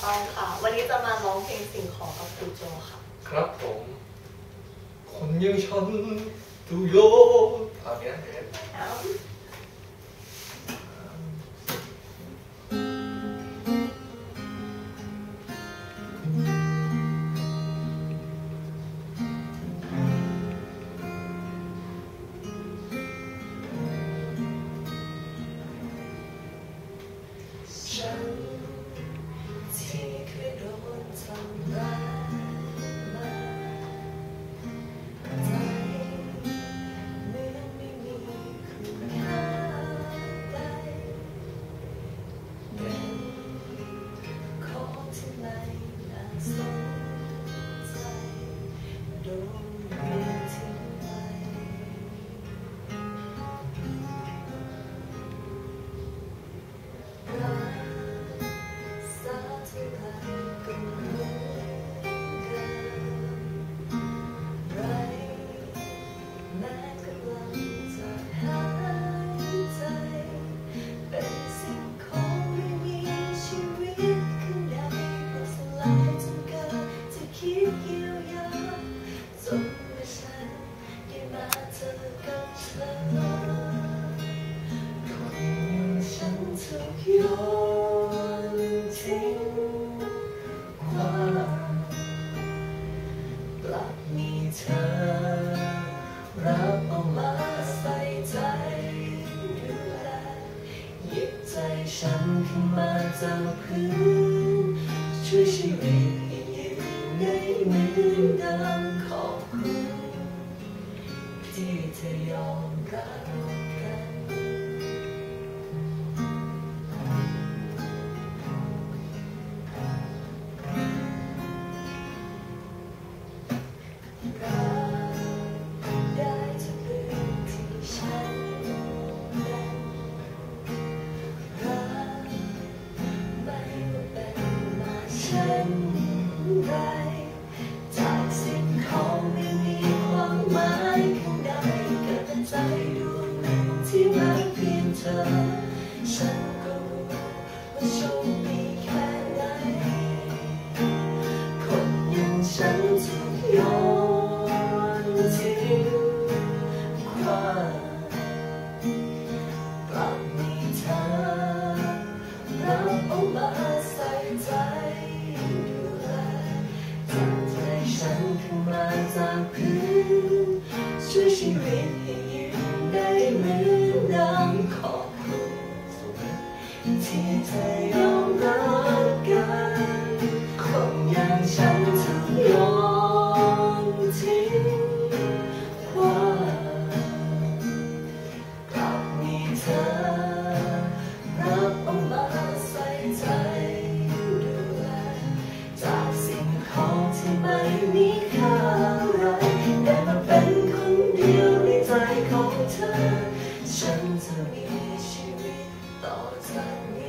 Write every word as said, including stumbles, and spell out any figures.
ต้องค่ะวันนี้จะมาร้องเพลงสิ่งของกับครูโจค่ะครับผมคนยังฉันตุโยเอาเนี้ยเนี้ยฉันที่เคยโดนทำร้ายมาใจเหมือนไม่มีคุณค่าใดเป็นของที่ไม่น่าสนใจโดนเปลี่ยนทิ้งไปโยนทิ้งความกลับมีเธอรับเอามาใส่ใจดูแลหยิบใจฉันขึ้นมาจากพื้นช่วยชีวิตให้ยืนได้เหมือนเดิมขอบคุณที่เธอยอมรับกันจากสิ่งของไม่มีความหมายข้างใดเกิดเป็นใจดวงหนึ่งที่รักเพียงเธอฉันก็รู้ว่าโชคดีแค่ไหนคนอย่างฉันถูกโยนทิ้งความกลับมีเธอรับเอามาใส่ใจฉันขึ้นมาจากพื้นช่วยชีวิตให้ยืนได้เหมือนดังขอบคุณที่เธอยอมรับกันคนอย่างฉันถูกโยนทิ้งความกลับมีเธอรับเอามาใส่ใจดูแลจากสิ่งของที่ไม่มีค่าอะไรแต่มาเป็นคนเดียวในใจของเธอฉันจะมีชีวิตต่อจากนี้